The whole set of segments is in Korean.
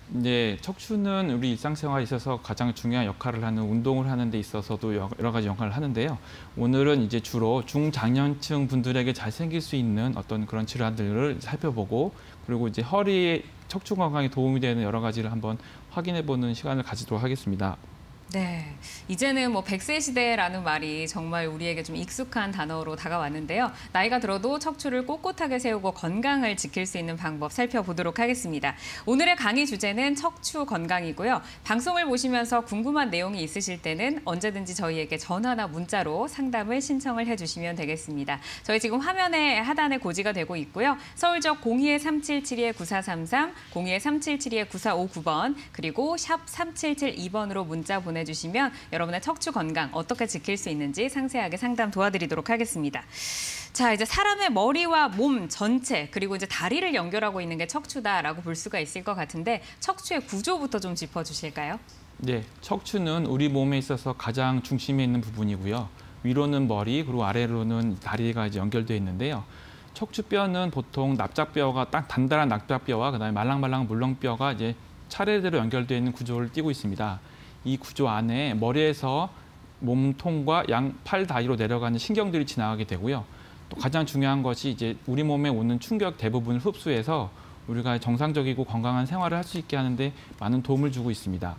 네, 척추는 우리 일상생활에 있어서 가장 중요한 역할을 하는 운동을 하는 데 있어서도 여러 가지 역할을 하는데요. 오늘은 이제 주로 중장년층 분들에게 잘 생길 수 있는 어떤 그런 질환들을 살펴보고 그리고 이제 허리 척추 건강에 도움이 되는 여러 가지를 한번 확인해보는 시간을 가지도록 하겠습니다. 네, 이제는 뭐 100세 시대라는 말이 정말 우리에게 좀 익숙한 단어로 다가왔는데요. 나이가 들어도 척추를 꼿꼿하게 세우고 건강을 지킬 수 있는 방법 살펴보도록 하겠습니다. 오늘의 강의 주제는 척추 건강이고요. 방송을 보시면서 궁금한 내용이 있으실 때는 언제든지 저희에게 전화나 문자로 상담을 신청을 해주시면 되겠습니다. 저희 지금 화면에 하단에 고지가 되고 있고요. 서울적 02-377-9433, 02-377-9459번, 그리고 샵 3772번으로 문자 보내주시면 여러분의 척추 건강 어떻게 지킬 수 있는지 상세하게 상담 도와드리도록 하겠습니다. 자, 이제 사람의 머리와 몸 전체 그리고 이제 다리를 연결하고 있는 게 척추다라고 볼 수가 있을 것 같은데 척추의 구조부터 좀 짚어주실까요? 네, 척추는 우리 몸에 있어서 가장 중심에 있는 부분이고요. 위로는 머리, 그리고 아래로는 다리가 이제 연결되어 있는데요. 척추뼈는 보통 납작뼈가 딱 단단한 납작뼈와 그다음에 말랑말랑한 물렁뼈가 이제 차례대로 연결되어 있는 구조를 띠고 있습니다. 이 구조 안에 머리에서 몸통과 양 팔 다리로 내려가는 신경들이 지나가게 되고요. 또 가장 중요한 것이 이제 우리 몸에 오는 충격 대부분을 흡수해서 우리가 정상적이고 건강한 생활을 할 수 있게 하는데 많은 도움을 주고 있습니다.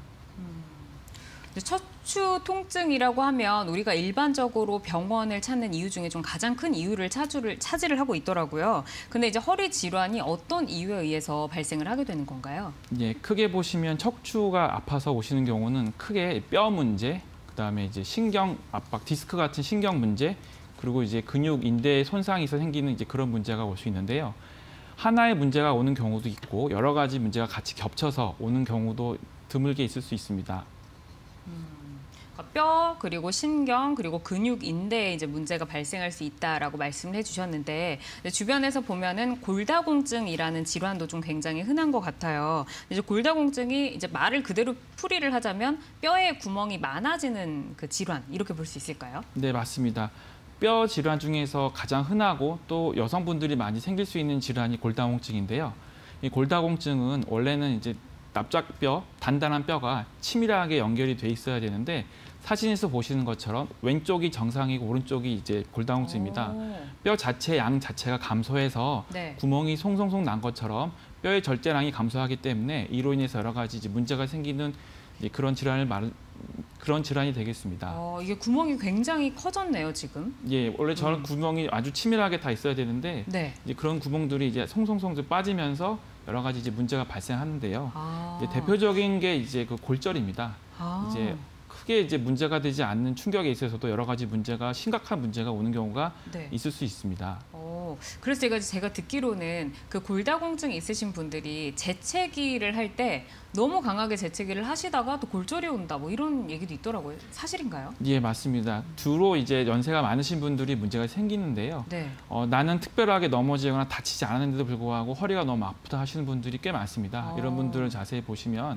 척추 통증이라고 하면 우리가 일반적으로 병원을 찾는 이유 중에 좀 가장 큰 이유를 차지를 하고 있더라고요. 근데 이제 허리 질환이 어떤 이유에 의해서 발생을 하게 되는 건가요? 예, 크게 보시면 척추가 아파서 오시는 경우는 크게 뼈 문제, 그다음에 이제 신경 압박, 디스크 같은 신경 문제, 그리고 이제 근육, 인대에 손상이 있어 생기는 이제 그런 문제가 올 수 있는데요. 하나의 문제가 오는 경우도 있고 여러 가지 문제가 같이 겹쳐서 오는 경우도 드물게 있을 수 있습니다. 그러니까 뼈 그리고 신경 그리고 근육 인대에 이제 문제가 발생할 수 있다라고 말씀을 해주셨는데 주변에서 보면은 골다공증이라는 질환도 좀 굉장히 흔한 것 같아요. 이제 골다공증이 이제 말을 그대로 풀이를 하자면 뼈에 구멍이 많아지는 그 질환 이렇게 볼 수 있을까요? 네, 맞습니다. 뼈 질환 중에서 가장 흔하고 또 여성분들이 많이 생길 수 있는 질환이 골다공증인데요. 이 골다공증은 원래는 이제 납작뼈, 단단한 뼈가 치밀하게 연결이 돼 있어야 되는데 사진에서 보시는 것처럼 왼쪽이 정상이고 오른쪽이 이제 골다공증입니다. 뼈 자체, 양 자체가 감소해서 네. 구멍이 송송송 난 것처럼 뼈의 절제량이 감소하기 때문에 이로 인해서 여러 가지 이제 문제가 생기는 이제 그런 질환이 되겠습니다. 이게 구멍이 굉장히 커졌네요, 지금. 예, 원래 저런 구멍이 아주 치밀하게 다 있어야 되는데 네. 이제 그런 구멍들이 이제 송송송 빠지면서 여러 가지 이제 문제가 발생하는데요. 이제 대표적인 게 이제 그 골절입니다. 이제 크게 이제 문제가 되지 않는 충격에 있어서도 여러 가지 문제가 심각한 문제가 오는 경우가 네. 있을 수 있습니다. 그래서 제가 듣기로는 그 골다공증이 있으신 분들이 재채기를 할 때 너무 강하게 재채기를 하시다가 또 골절이 온다 뭐 이런 얘기도 있더라고요. 사실인가요? 예, 맞습니다. 주로 이제 연세가 많으신 분들이 문제가 생기는데요. 네. 나는 특별하게 넘어지거나 다치지 않았는데도 불구하고 허리가 너무 아프다 하시는 분들이 꽤 많습니다. 이런 분들을 자세히 보시면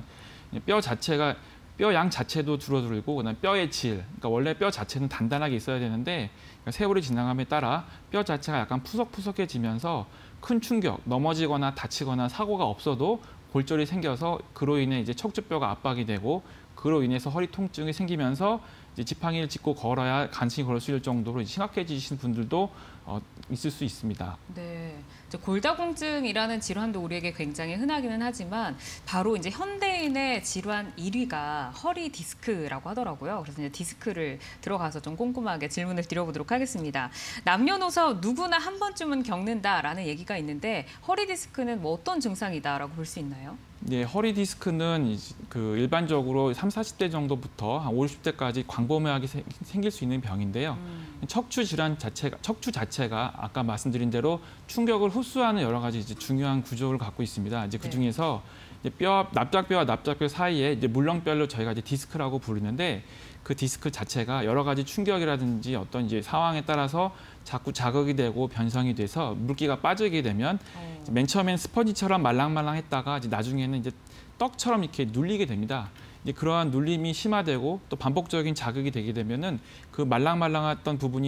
뼈 양 자체도 줄어들고 그다음에 뼈의 질, 그러니까 원래 뼈 자체는 단단하게 있어야 되는데 세월이 지나감에 따라 뼈 자체가 약간 푸석푸석해지면서 큰 충격, 넘어지거나 다치거나 사고가 없어도 골절이 생겨서 그로 인해 이제 척추뼈가 압박이 되고 그로 인해서 허리 통증이 생기면서 이제 지팡이를 짚고 걸어야 간신히 걸을 수 있을 정도로 심각해지신 분들도 있을 수 있습니다. 네, 이제 골다공증이라는 질환도 우리에게 굉장히 흔하기는 하지만 바로 이제 현대인의 질환 1위가 허리 디스크라고 하더라고요. 그래서 이제 디스크를 들어가서 좀 꼼꼼하게 질문을 드려보도록 하겠습니다. 남녀노소 누구나 한 번쯤은 겪는다라는 얘기가 있는데 허리 디스크는 뭐 어떤 증상이다라고 볼 수 있나요? 네, 허리 디스크는 그 일반적으로 30, 40대 정도부터 한 50, 60대까지 광범위하게 생길 수 있는 병인데요. 척추 자체가 아까 말씀드린 대로 충격을 흡수하는 여러 가지 이제 중요한 구조를 갖고 있습니다. 이제 그 중에서 납작뼈와 납작뼈 사이에 이제 물렁뼈를 저희가 이제 디스크라고 부르는데 그 디스크 자체가 여러 가지 충격이라든지 어떤 이제 상황에 따라서 자꾸 자극이 되고 변성이 돼서 물기가 빠지게 되면 맨 처음엔 스펀지처럼 말랑말랑했다가 이제 나중에는 이제 떡처럼 이렇게 눌리게 됩니다. 이제 그러한 눌림이 심화되고 또 반복적인 자극이 되게 되면은 그 말랑말랑했던 부분이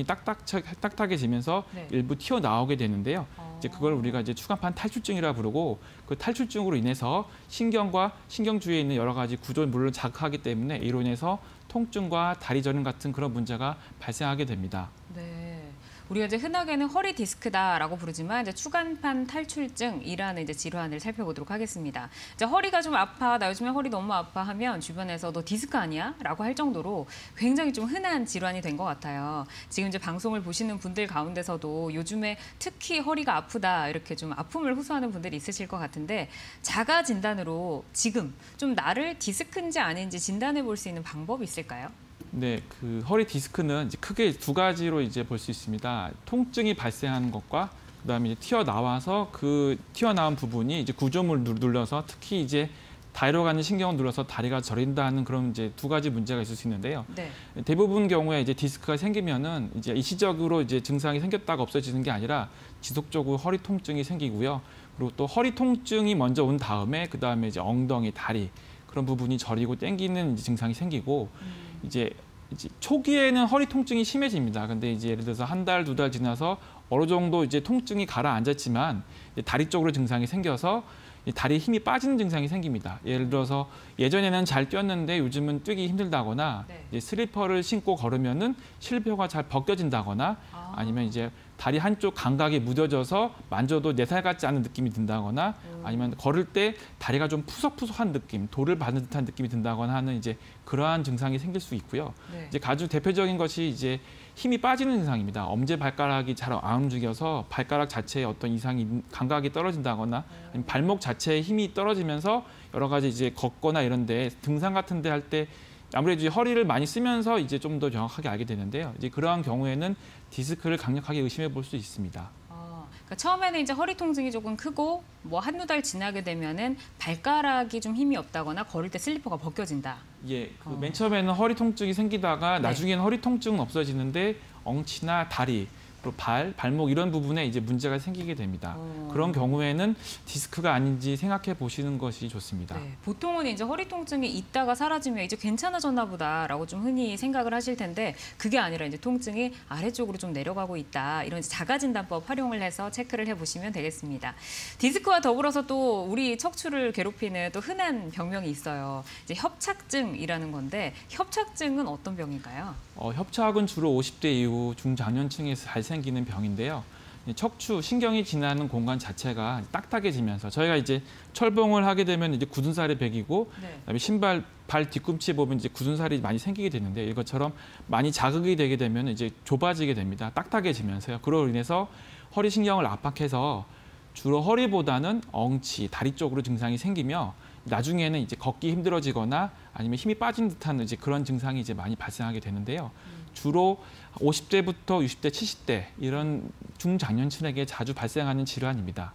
딱딱해지면서 네. 일부 튀어나오게 되는데요. 이제 그걸 우리가 이제 추간판 탈출증이라 부르고 그 탈출증으로 인해서 신경과 신경 주위에 있는 여러 가지 구조를 물론 자극하기 때문에 이로 인해서 통증과 다리 저림 같은 그런 문제가 발생하게 됩니다. 네. 우리가 이제 흔하게는 허리 디스크다라고 부르지만 이제 추간판 탈출증이라는 이제 질환을 살펴보도록 하겠습니다. 이제 허리가 좀 아파, 나 요즘에 허리 너무 아파 하면 주변에서 너 디스크 아니야? 라고 할 정도로 굉장히 좀 흔한 질환이 된 것 같아요. 지금 이제 방송을 보시는 분들 가운데서도 요즘에 특히 허리가 아프다 이렇게 좀 아픔을 호소하는 분들이 있으실 것 같은데 자가 진단으로 지금 좀 나를 디스크인지 아닌지 진단해 볼 수 있는 방법이 있을까요? 네, 그 허리 디스크는 이제 크게 두 가지로 이제 볼 수 있습니다. 통증이 발생하는 것과 그다음에 이제 튀어나와서 그 튀어나온 부분이 이제 구조물을 눌러서 특히 이제 다리로 가는 신경을 눌러서 다리가 저린다는 그런 이제 두 가지 문제가 있을 수 있는데요. 네. 대부분 경우에 이제 디스크가 생기면은 이제 일시적으로 이제 증상이 생겼다가 없어지는 게 아니라 지속적으로 허리 통증이 생기고요. 그리고 또 허리 통증이 먼저 온 다음에 그다음에 이제 엉덩이, 다리 그런 부분이 저리고 땡기는 이제 증상이 생기고 이제 초기에는 허리 통증이 심해집니다. 근데 이제 예를 들어서 한 달, 두 달 지나서 어느 정도 이제 통증이 가라앉았지만 다리 쪽으로 증상이 생겨서 다리에 힘이 빠지는 증상이 생깁니다. 예를 들어서 예전에는 잘 뛰었는데 요즘은 뛰기 힘들다거나 네. 이제 슬리퍼를 신고 걸으면은 실뼈가 잘 벗겨진다거나 아니면 이제 다리 한쪽 감각이 무뎌져서 만져도 내 살 같지 않은 느낌이 든다거나 아니면 걸을 때 다리가 좀 푸석푸석한 느낌, 돌을 받는 듯한 느낌이 든다거나 하는 이제 그러한 증상이 생길 수 있고요. 네. 이제 아주 대표적인 것이 이제 힘이 빠지는 증상입니다. 엄지 발가락이 잘 안 움직여서 발가락 자체에 어떤 이상이 감각이 떨어진다거나 아니면 발목 자체에 힘이 떨어지면서 여러 가지 이제 걷거나 이런데 등산 같은 데 할 때 아무래도 이제 허리를 많이 쓰면서 이제 좀 더 정확하게 알게 되는데요. 이제 그러한 경우에는 디스크를 강력하게 의심해 볼 수 있습니다. 그러니까 처음에는 이제 허리 통증이 조금 크고 뭐 한두 달 지나게 되면은 발가락이 좀 힘이 없다거나 걸을 때 슬리퍼가 벗겨진다. 예, 그 맨 처음에는 허리 통증이 생기다가 네. 나중에는 허리 통증은 없어지는데 엉치나 다리, 그리고 발목 이런 부분에 이제 문제가 생기게 됩니다. 그런 경우에는 디스크가 아닌지 생각해 보시는 것이 좋습니다. 네, 보통은 이제 허리 통증이 있다가 사라지면 이제 괜찮아졌나 보다라고 좀 흔히 생각을 하실 텐데 그게 아니라 이제 통증이 아래쪽으로 좀 내려가고 있다. 이런 이제 자가진단법 활용을 해서 체크를 해보시면 되겠습니다. 디스크와 더불어서 또 우리 척추를 괴롭히는 또 흔한 병명이 있어요. 이제 협착증이라는 건데 협착증은 어떤 병인가요? 협착은 주로 50대 이후 중장년층에서 잘 생기는 병인데요. 척추, 신경이 지나는 공간 자체가 딱딱해지면서 저희가 이제 철봉을 하게 되면 이제 굳은 살이 배기고 네. 그다음에 신발, 발 뒤꿈치에 보면 이제 굳은 살이 많이 생기게 되는데 이것처럼 많이 자극이 되게 되면 이제 좁아지게 됩니다. 딱딱해지면서요. 그로 인해서 허리 신경을 압박해서 주로 허리보다는 엉치, 다리 쪽으로 증상이 생기며 나중에는 이제 걷기 힘들어지거나 아니면 힘이 빠진 듯한 이제 그런 증상이 이제 많이 발생하게 되는데요. 주로 50대부터 60대, 70대 이런 중장년층에게 자주 발생하는 질환입니다.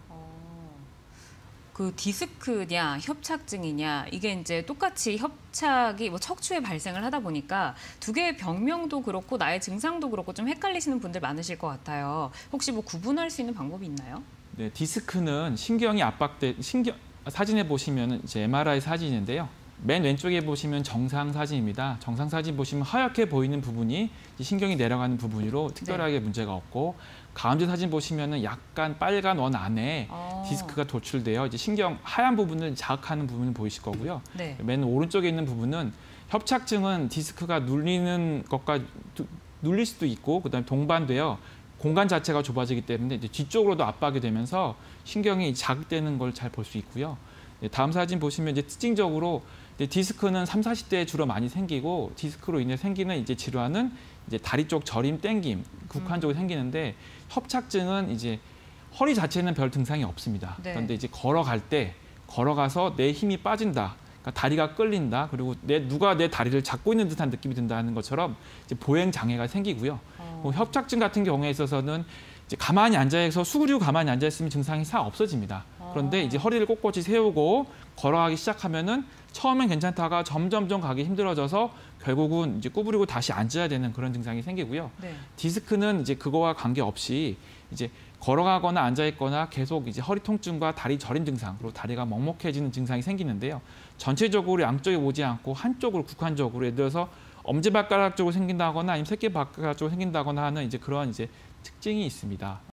그 디스크냐 협착증이냐 이게 이제 똑같이 협착이 뭐 척추에 발생을 하다 보니까 두 개의 병명도 그렇고 나의 증상도 그렇고 좀 헷갈리시는 분들 많으실 것 같아요. 혹시 뭐 구분할 수 있는 방법이 있나요? 네, 디스크는 신경이 사진에 보시면 이제 MRI 사진인데요. 맨 왼쪽에 보시면 정상 사진입니다. 정상 사진 보시면 하얗게 보이는 부분이 신경이 내려가는 부분으로 특별하게 문제가 없고 가운데 사진 보시면은 약간 빨간 원 안에 디스크가 도출되어 이제 신경 하얀 부분을 자극하는 부분을 보이실 거고요. 네. 맨 오른쪽에 있는 부분은 협착증은 디스크가 눌리는 것과 눌릴 수도 있고 그다음에 동반되어 공간 자체가 좁아지기 때문에 이제 뒤쪽으로도 압박이 되면서 신경이 자극되는 걸 잘 볼 수 있고요. 다음 사진 보시면 이제 특징적으로 디스크는 30, 40대에 주로 많이 생기고 디스크로 인해 생기는 이제 질환은 이제 다리 쪽 저림, 땡김 국한적으로 생기는데 협착증은 이제 허리 자체는 별 증상이 없습니다. 네. 그런데 이제 걸어가서 내 힘이 빠진다. 그러니까 다리가 끌린다. 그리고 누가 내 다리를 잡고 있는 듯한 느낌이 든다는 것처럼 이제 보행 장애가 생기고요. 협착증 같은 경우에 있어서는 이제 가만히 앉아서 수그리고 가만히 앉아 있으면 증상이 싹 없어집니다. 그런데 이제 허리를 꼿꼿이 세우고 걸어가기 시작하면은 처음엔 괜찮다가 점점점 가기 힘들어져서 결국은 이제 구부리고 다시 앉아야 되는 그런 증상이 생기고요. 네. 디스크는 이제 그거와 관계없이 이제 걸어가거나 앉아 있거나 계속 이제 허리 통증과 다리 저림 증상, 그리고 다리가 먹먹해지는 증상이 생기는데요. 전체적으로 양쪽에 오지 않고 한쪽으로 국한적으로, 예를 들어서 엄지발가락 쪽으로 생긴다거나 아니면 새끼발가락 쪽으로 생긴다거나 하는 이제 그런 이제 특징이 있습니다.